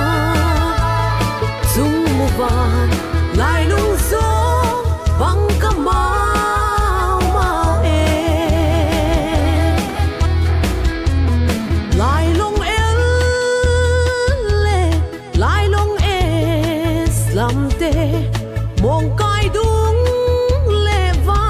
dung mu van lai lung so bang ka mau mau e lai long el le lai long es lam te mong kai dung le va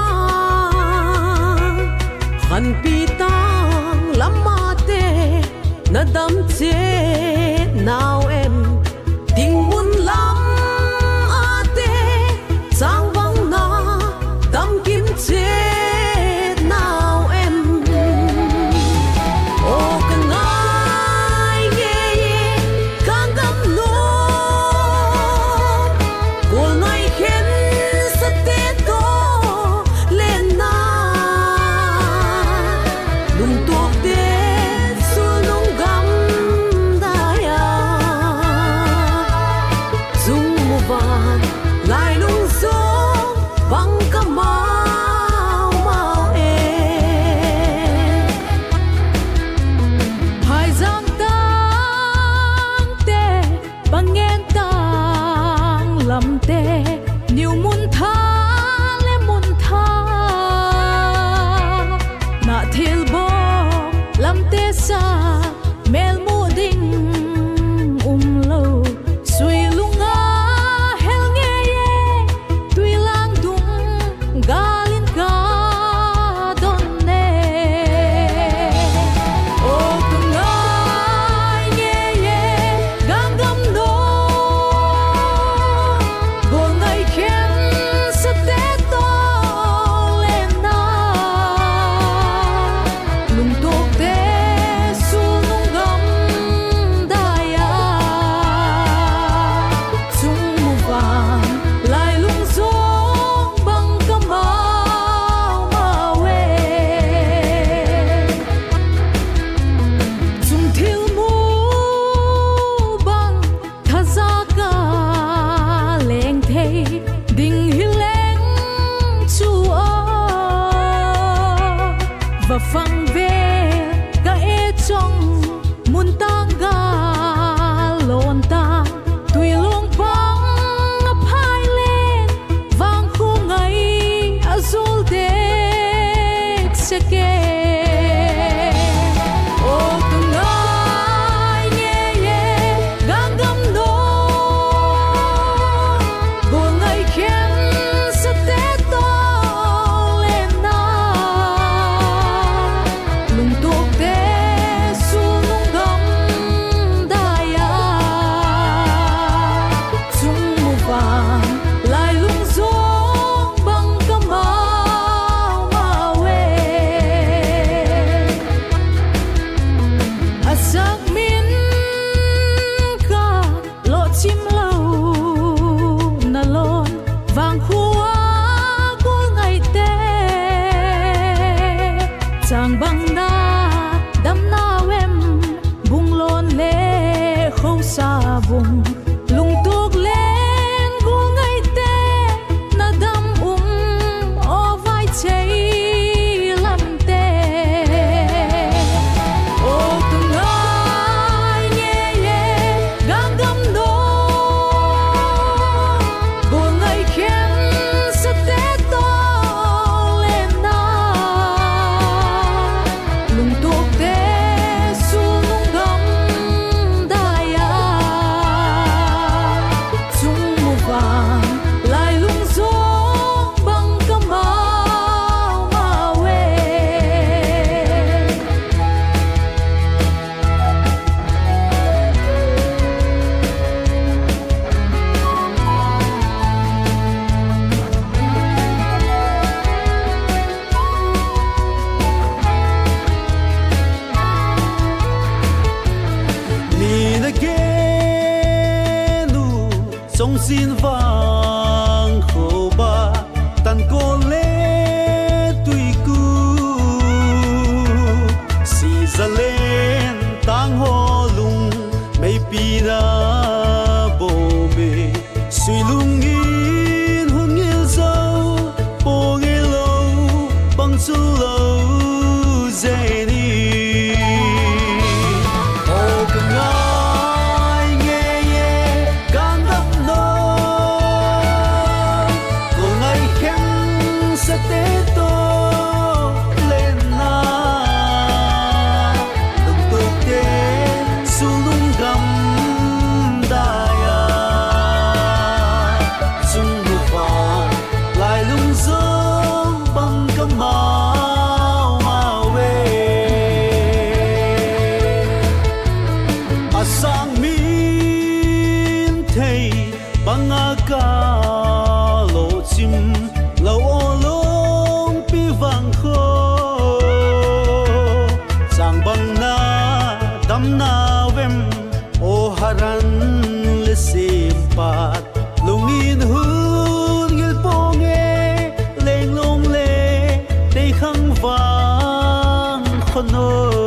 khan pi tang lama te na dam che nào em tình muốn lắm à tê sang vắng na đắm kim chết nào em ô cần ai nghe càng gầm nô của ngày khen sa tê to lên na lung tuột tê su lung gầm đai à sang bang na dam na wem bung lon le khâu sa bung lung tuk len gung ai te na dam o vai chei lam te o tung ai nghe ye gang gam do bung ai khen sa te to len na lung tuk te su lung gam da ya chung mu vang lai lung zo bang ka mau ma we ni na ke nu song sin vang kho ba tan ko le tui ku si zalen tang ho lung mai pi ra bo me sui lung in hun il zo po nge lo bang chu lo zai ni sang min thei banga ka lo chim lo o long pi vang kho sang bang na dam na vem o haran le sim pat lungin hun gil ponge leng long le te khang vang khono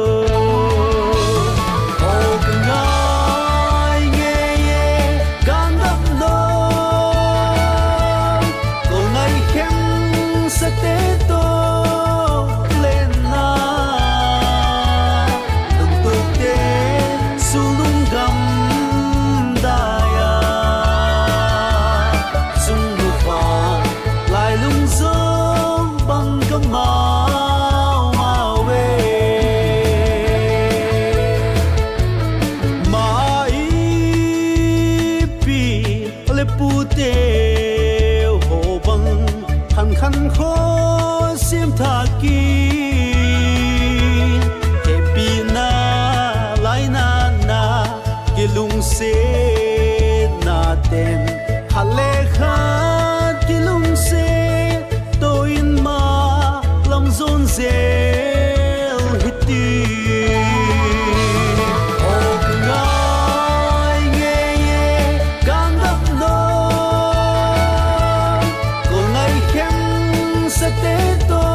khăn khó xiêm thà kỳ happy na lai na na ki lung se na ten hale khat ki lung se to in ma lam zon zel hiti sa te to